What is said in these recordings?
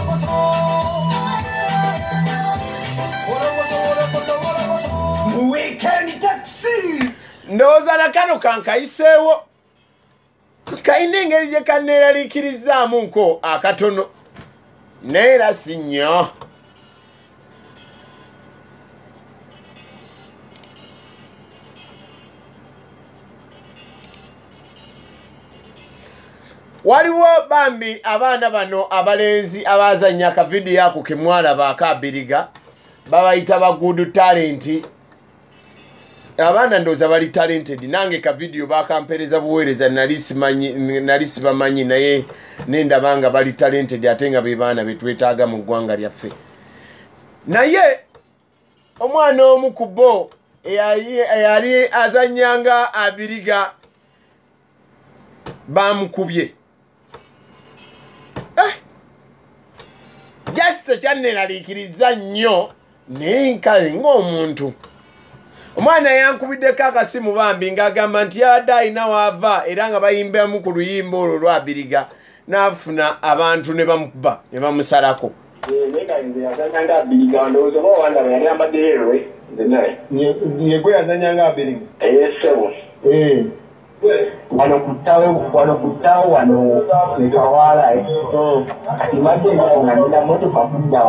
Weekend taxi. Ndowooza na kano kankayiseewo kayina engeri gye kanneeraliikirizaamu nko akatono naye era si nnyo. Waliwo bambi abaana bano abalenzi abazannya akavidiyo ako ke mwalaba akabiriga babayita ba good talent. Abaana ndowooza bali talented. Nange kavidiyo bakampereza buweereza nali sibamanyi naye nendaba nga bali talented ate nga be baana be twetaaga mu ggwanga lyaffe. Naye omwana omu ku bo eyali azannyanga abiriga bamukubye. Just kyanneeraliikiriza nnyo naye nkale ng'omuntu. Omwana yankubiddeko akasimu bambi ng'agamba nti yabadde alina waava era nga bayimbamu ku luyimba olwo lwabiriga n'afuna abantu ne bamukuba ne bamusalako. Yegwe yazanyanga abiriga. Wano kutawo wano nekawala katimaje nga motoka kudda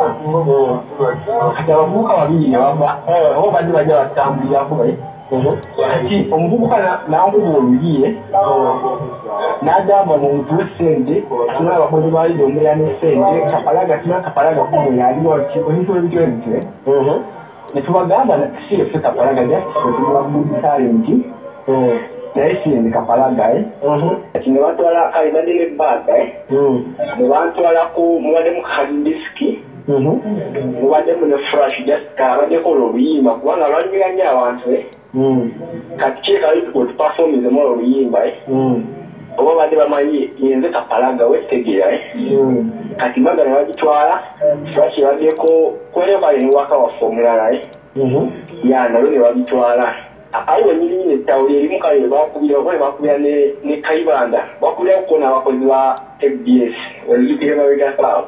kati abavubuka babiri ne bava abo badde bajja batambulirako kati omuvubuka n'ankuba oluyiye n'agamba muntu w'essente tuna abakozi baali omulya n'essente kapalaga tuna kapalaga kumu yaliwo ebintu ebitwe ne tubagamba si effe kapalaga jasitwetumula good talent naye si kapalaga kati ne batwala kalibadde n'ebbaga ne bantwala mubadde mu hard disk mubaddemu ne flash just kabaddeko oluyimba kubanga lwanyumira nnyo abantu kati kyekalitu otupafomize mu oluyimba oba badde bamanyi yenze kapalaga wetegeera kati maga ne bagitwala flash ebaddeko kwerevale ne waka waffe omulala nayo ne bagitwala awo enyirinyiri ettawuli erimu kale bakubira oba bakubira ne Kayibanda bakubira okukona abakozi ba FBS oluzukire mabega saawa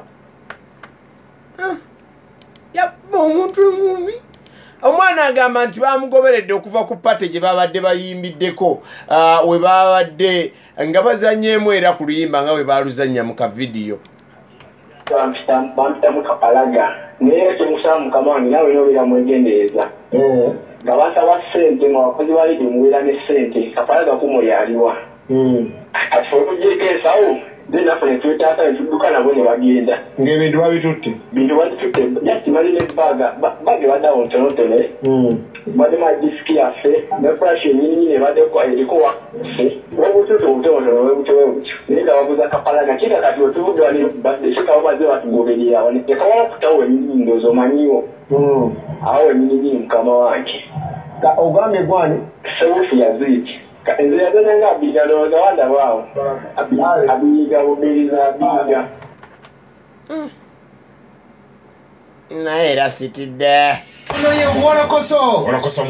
omuntu engumi. Omwana agamba nti bamugoberedde okuva ku pate gye babadde bayimbiddeko we babadde nga bazannyemu era ku luyimba nga bwe baluzannya mu kavidiyo. Bampitamu kapalaga naye kyemusaba mukama wange nawe nobeera mwegendereza nga basaba ssente nga abakozi ba lidio mubeera ne ssente kapalaga kumo yaliwa kati okugyeko ensawo naffe ne twetaasa ne tudduka nabo ne bagenda ng'ebintu babitutte bintu babitutte jasti bali nebbaga baddawo ntonotono badde madisiki yaffe ne flash ennyininyini ebaddeko eriko waffe webututo obutonotono webutyo naye nga babuza kapalaga kika kati otubuddwa ne badde kikabo bazze batugobererawo nekawala kutawo ennyininyini ndowooza omanyiwo awo ennyininyini mukama wange ogambye gwani sewufu yaziiki nze yazanyanga abiga ndowooza wandabaawo abiyiga bubiriza abiyiga naye era sitidde wanakoso